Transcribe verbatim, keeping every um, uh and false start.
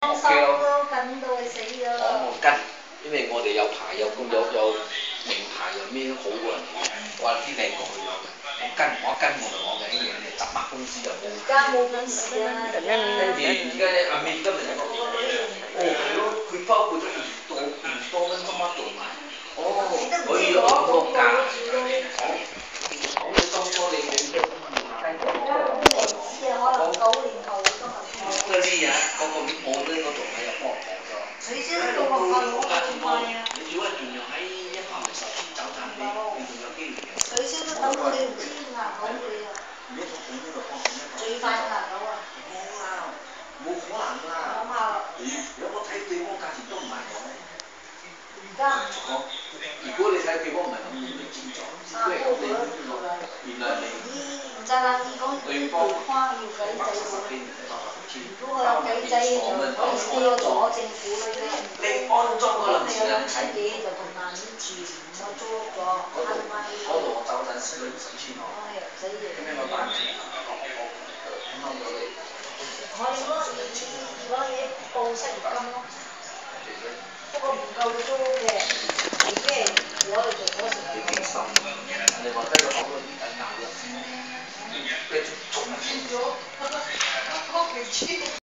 收咯，緊到佢死咗。 我跟，因為我哋有牌有有有名牌有咩都好過人哋，我話啲靚過去咗嘅，我跟我一跟我就講嘅呢樣嘢，集乜公司就冇。 而家冇本事啊！ 跟住而家咧，阿美今日一個哦係咯，佢包括咗二多二多蚊乜乜做埋，哦可以有好多價，講講你當初你冇得可能九年後都係。 嗰啲嘢，嗰個冇呢個仲喺入幫我講咗。 你先到學校攞咁快啊！ 你如果仲要喺一百零十天走賺啲，你仲有機會嘅。 取消都等到你唔知牙口你啊！ 如果我呢度幫緊一個， 最快牙口啊！ 冇啦，冇可能啦。 諗下， 如果我睇對方價錢都唔係咁。 而家我如果你睇對方唔係咁，你咪知咗。 啊， 因為都你好啦。 原來你唔就啦，你講對方花要計仔喎。如果我有計仔，就可以 stay 咗政府嗰啲。 你安裝嗰陣你有兩千幾就同難啲住，我租屋咗，慳翻啲。 嗰度我走陣時都唔使錢我。 唉，唔使嘢。 咁樣我打錢，我我我掹咗你。 我哋嗰時嗰啲報失業金咯，不過唔夠租嘅，而且我哋做嗰時。 你幾深？你話低個口都唔緊咬啦。跟住。 咗，嗰期